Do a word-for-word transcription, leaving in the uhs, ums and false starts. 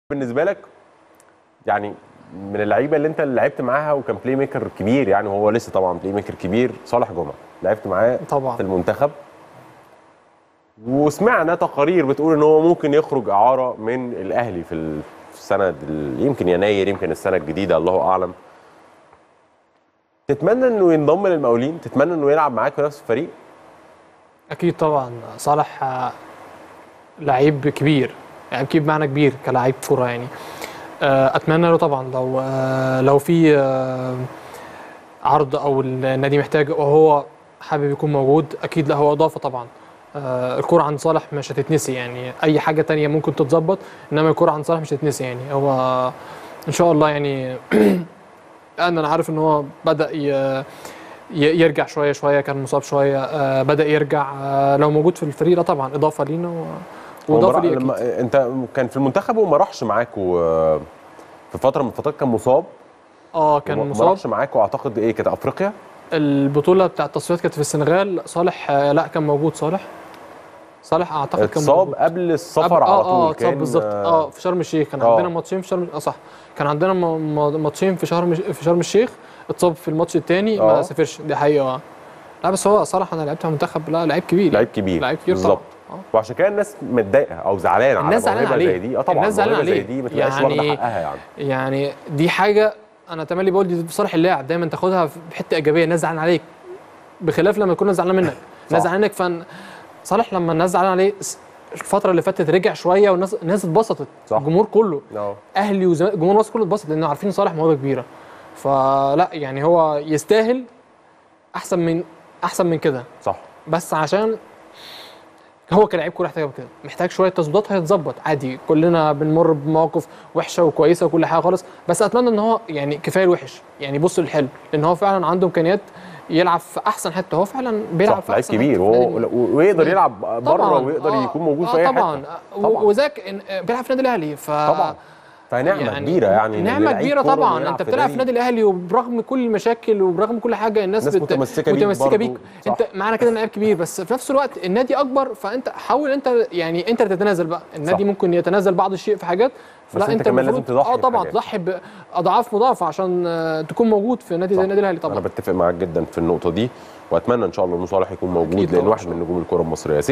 بالنسبه لك يعني من اللعيبه اللي انت اللي لعبت معاها وكان بلاي ميكر كبير، يعني وهو لسه طبعا بلاي ميكر كبير، صالح جمعه لعبت معاه طبعا في المنتخب، وسمعنا تقارير بتقول ان هو ممكن يخرج اعاره من الاهلي في السنه يمكن يناير، يمكن السنه الجديده، الله اعلم. تتمنى انه ينضم للمقاولين؟ تتمنى انه يلعب معاك في نفس الفريق؟ اكيد طبعا. صالح لعيب كبير، لعيب كبير بمعنى كبير كلاعب كوره يعني. اتمنى له طبعا لو لو في عرض او النادي محتاج وهو حابب يكون موجود، اكيد لا هو اضافه طبعا. الكوره عند صالح مش هتتنسي، يعني اي حاجه تانية ممكن تتظبط، انما الكوره عند صالح مش هتتنسي. يعني هو ان شاء الله يعني انا عارف ان هو بدا يرجع شويه شويه، كان مصاب شويه، بدا يرجع. لو موجود في الفريق ده طبعا اضافه لينا واضافه ليه اكيد. انت كان في المنتخب وما راحش معاكوا في فتره من الفترات، كان مصاب. اه كان مصاب، ما راحش معاكوا. اعتقد ايه كانت افريقيا، البطوله بتاعه التصفيات كانت في السنغال. صالح لا كان موجود. صالح صالح اعتقد كان موجود. اتصاب قبل السفر آه على طول. اه اتصاب بالظبط. اه في شرم الشيخ كان آه. عندنا ماتشين في شرم. اه صح، كان عندنا ماتشين في شرم في شرم الشيخ. اتصاب في الماتش الثاني ما سافرش، دي حقيقه. لا بس هو صالح انا لعبت في المنتخب، لا لعيب كبير، لعيب كبير لعيب كبير بالظبط. وعشان كده الناس متضايقه او زعلانه على موهبه زي دي. اه طبعا الناس زعلانه عليه، زي دي ما تبقاش واخده حقها يعني. يعني دي حاجه انا تملي بقول دي بصالح اللاعب، دايما تاخدها بحته ايجابيه. الناس زعلانه عليك بخلاف لما يكون زعلان منك. الناس زعلانه منك. فن صالح لما الناس زعلانه عليه الفتره اللي فاتت رجع شويه، والناس الناس اتبسطت، الجمهور كله no. اهلي وزمالك، جمهور مصر كله اتبسط لانه عارفين صالح موهبه كبيره. فلا يعني هو يستاهل احسن من احسن من كده صح، بس عشان هو كلاعب كوره محتاج كده، محتاج شويه تظبيطات. هيتظبط عادي، كلنا بنمر بمواقف وحشه وكويسه وكل حاجه خالص، بس اتمنى ان هو يعني كفايه الوحش، يعني يبص للحلو، لان هو فعلا عنده امكانيات يلعب في احسن حته. هو فعلا بيلعب في احسن كبير وهو ويقدر يلعب بره ويقدر آه يكون موجود آه في اي طبعا حته. طبعا وذاك بيلعب في النادي الاهلي. ف طبعا فنعمه يعني كبيره، يعني نعمه كبيره طبعا. انت بتلعب في النادي الاهلي وبرغم كل المشاكل وبرغم كل حاجه الناس, الناس بت... متمسكه بيك, متمسكة بيك. انت معنى كده لعيب كبير، بس في نفس الوقت النادي اكبر، فانت حاول انت يعني انت تتنازل بقى. النادي صح. ممكن يتنازل بعض الشيء في حاجات، فلا انت كمان لازم تضحي. اه طبعا تضحي باضعاف مضاعفه عشان تكون موجود في نادي زي النادي الاهلي. طبعا انا بتفق معاك جدا في النقطه دي، واتمنى ان شاء الله ان صالح يكون موجود، لان واحد من نجوم الكره المصريه.